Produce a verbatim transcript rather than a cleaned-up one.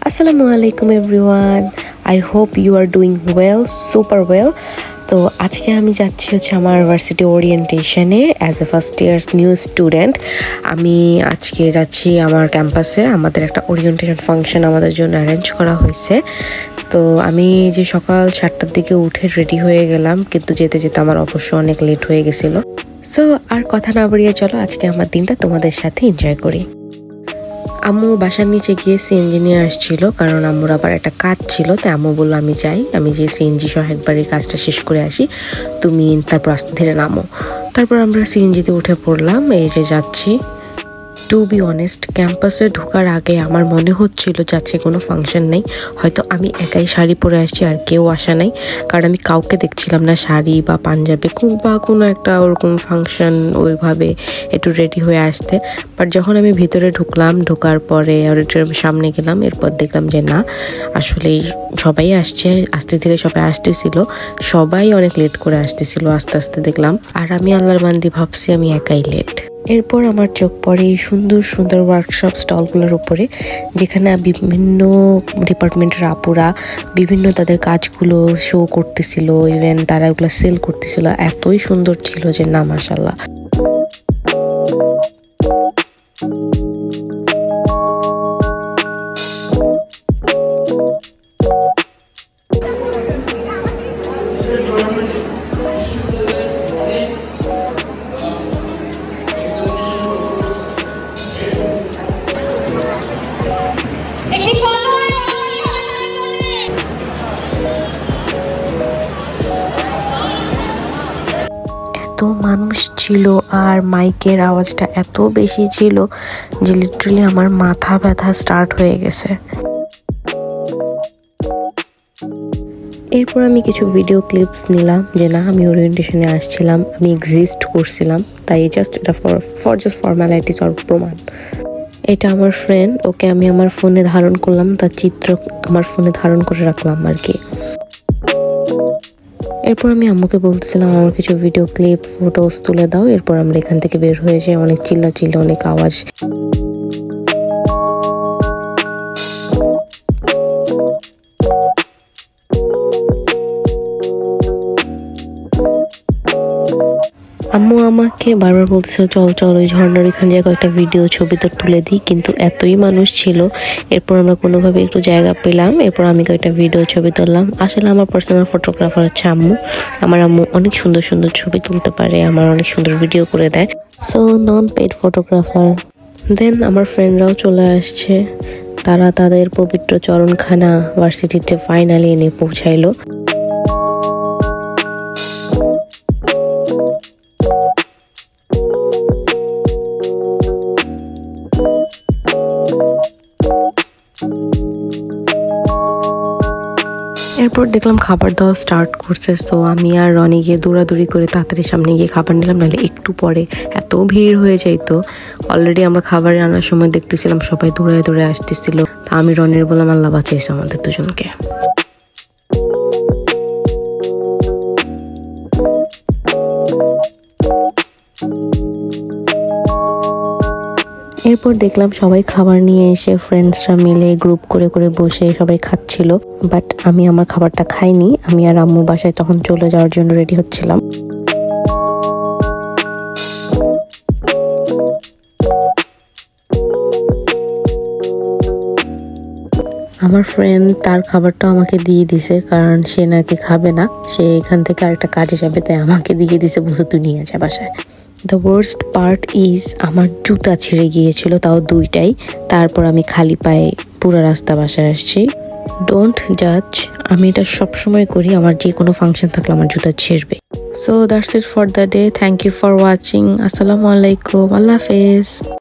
Assalamu alaikum everyone. I hope you are doing well, super well. তো আজকে আমি যাচ্ছি হচ্ছে আমার ভার্সিটি ওরিয়েন্টেশনে as a first years new student. আমি আজকে যাচ্ছি আমার ক্যাম্পাসে। আমাদের একটা ওরিয়েন্টেশন ফাংশন আমাদের জন্য অ্যারেঞ্জ করা হয়েছে। তো আমি যে সকাল সাতটার দিকে উঠে রেডি হয়ে গেলাম, কিন্তু যেতে যেতে আমার অবশ্য অনেক লেট হয়ে গেছিলো। সো আর কথা না বাড়িয়ে চলো আজকে আমার দিনটা তোমাদের সাথে এনজয় করি। আম্মু বাসার নিচে গিয়ে সিএনজি নিয়ে আসছিল, কারণ আম্মুর আবার একটা কাজ ছিল। তাই আম্মু বললো আমি যাই, আমি যে সিএনজি সহ একবারই কাজটা শেষ করে আসি, তুমি তারপর আস্তে ধীরে নামো। তারপর আমরা সিএনজিতে উঠে পড়লাম, এই যে যাচ্ছি। টু বি অনেস্ট, ক্যাম্পাসে ঢোকার আগে আমার মনে হচ্ছিল যাচ্ছে কোনো ফাংশন নেই, হয়তো আমি একাই শাড়ি পরে আসছি আর কেউ আসা নাই, কারণ আমি কাউকে দেখছিলাম না শাড়ি বা পাঞ্জাবি বা কোনো একটা ওরকম ফাংশন ওইভাবে একটু রেডি হয়ে আসতে। বাট যখন আমি ভিতরে ঢুকলাম, ঢোকার পরে অডিটোরিয়ামের সামনে গেলাম, এরপর দেখলাম যে না, আসলেই সবাই আসছে, আস্তে ধীরে সবাই আসতেছিল, সবাই অনেক লেট করে আসতেছিল আস্তে আস্তে দেখলাম। আর আমি আল্লাহর বান্দি ভাবছি আমি একাই লেট। এরপর আমার চোখ পড়ে এই সুন্দর সুন্দর ওয়ার্কশপ স্টলগুলোর উপরে, যেখানে বিভিন্ন ডিপার্টমেন্টের আপুরা বিভিন্ন তাদের কাজগুলো শো করতেছিল, ইভেন তারা ওগুলো সেল করতেছিল। এতই সুন্দর ছিল যে না মাশাআল্লাহ। এত মানুষ ছিল আর মাইকের আওয়াজটা এত বেশি ছিল যে লিটারালি আমার মাথা ব্যথা স্টার্ট হয়ে গেছে। এরপর আমি কিছু ভিডিও ক্লিপস নিলাম, যে না আমি ওরিয়েন্টেশনে আসছিলাম, আমি এক্সিস্ট করছিলাম, তাই জাস্ট এটা for for just formalities or প্রমাণ। এটা আমার ফ্রেন্ড, ওকে আমি আমার ফোনে ধারণ করলাম, তার চিত্র আমার ফোনে ধারণ করে রাখলাম আর কি। এরপর আমি আম্মুকে বলতেছিলাম আমার কিছু ভিডিও ক্লিপ ফটোস তুলে দাও। এরপর আমরা এখান থেকে বের হয়ে যাই, অনেক চিল্লা চিল্লা, অনেক আওয়াজ। আম্মু আমাকে বারবার বলছিল চল চল ওই ঝর্ণার এখানে জায়গায় একটা ভিডিও ছবি তো তুলে দিই, কিন্তু এতই মানুষ ছিল। এরপর আমরা কোনোভাবে একটু জায়গা পেলাম, এরপর আমি কয়েকটা ভিডিও ছবি তুললাম। আসলে আমার পার্সোনাল ফটোগ্রাফার হচ্ছে আম্মু। আমার আম্মু অনেক সুন্দর সুন্দর ছবি তুলতে পারে, আমার অনেক সুন্দর ভিডিও করে দেয়, so non paid photographer. Then আমার ফ্রেন্ডরাও চলে আসছে, তারা তাদের পবিত্র চরণখানা ভার্সিটিতে ফাইনালি এনে পৌঁছাইলো। এরপর দেখলাম খাবার দাওয়া স্টার্ট করছে, তো আমি আর রনি গিয়ে দৌড়াদৌড়ি করে তাড়াতাড়ি সামনে গিয়ে খাবার নিলাম, নাহলে একটু পরে এত ভিড় হয়ে যাইতো। অলরেডি আমরা খাবার আনার সময় দেখতেছিলাম সবাই দৌড়ায় দৌড়ে আসতেছিল, তা আমি রনির বললাম আল্লাহ বাঁচাইছে আমাদের দুজনকে। এরপর দেখলাম সবাই খাবার নিয়ে এসে ফ্রেন্ডসরা মিলে গ্রুপ করে করে বসে সবাই খাচ্ছিল, বাট আমি আমার খাবারটা খাইনি। আমি আর আম্মু বাসায় তখন চলে যাওয়ার জন্য রেডি হচ্ছিলাম। আমার ফ্রেন্ড তার খাবারটা আমাকে দিয়ে দিছে, কারণ সে নাকি খাবে না, সে এখান থেকে আরেকটা কাজে যাবে, তাই আমাকে দিয়ে দিছে, বসে তুই নিয়ে যা বাসায়। দ্য ওয়ার্স্ট পার্ট ইজ আমার জুতা ছিঁড়ে গিয়েছিল, তাও দুইটাই। তারপর আমি খালি পায়ে পুরো রাস্তা বাসায় আসছি। ডোন্ট জাজ, আমি এটা সবসময় করি, আমার যে কোনো ফাংশন থাকলে আমার জুতা ছিঁড়বে। So that's it for the day. Thank you for watching. আসসালামু আলাইকুম, আল্লাহ হাফেজ।